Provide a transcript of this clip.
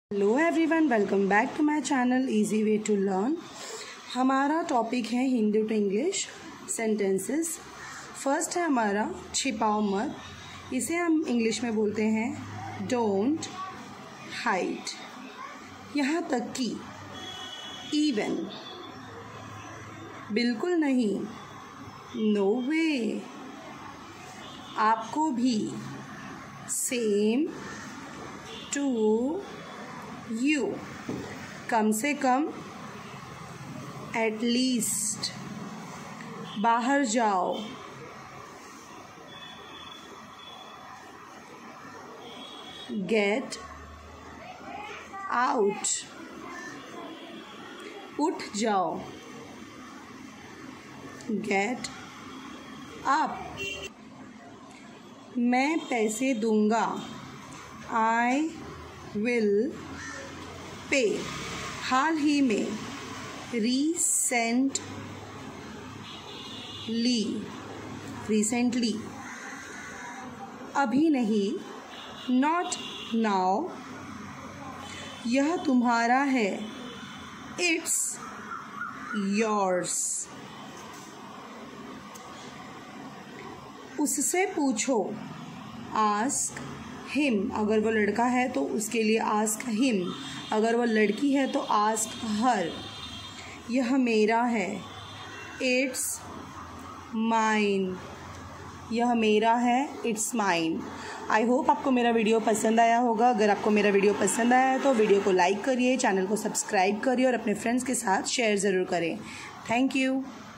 Hello everyone, welcome back to my channel easy way to learn. हमारा topic है Hindi to English sentences. First है हमारा छिपाओ मत। इसे हम इंग्लिश में बोलते हैं डोंट हाइड। यहाँ तक कि इवन, बिल्कुल नहीं, नो वे, आपको भी, सेम टू यू, कम से कम, एटलीस्ट, बाहर जाओ, गेट आउट, उठ जाओ, गेट अप, मैं पैसे दूंगा, आई विल पे, हाल ही में, रिसेंटली, अभी नहीं, नॉट नाउ, यह तुम्हारा है, इट्स योर्स, उससे पूछो, आस्क हिम, अगर वो लड़का है तो उसके लिए आस्क हिम, अगर वो लड़की है तो आस्क हर, यह मेरा है, इट्स माइन, यह मेरा है, इट्स माइन। आई होप आपको मेरा वीडियो पसंद आया होगा। अगर आपको मेरा वीडियो पसंद आया है तो वीडियो को लाइक करिए, चैनल को सब्सक्राइब करिए और अपने फ्रेंड्स के साथ शेयर ज़रूर करें। Thank you.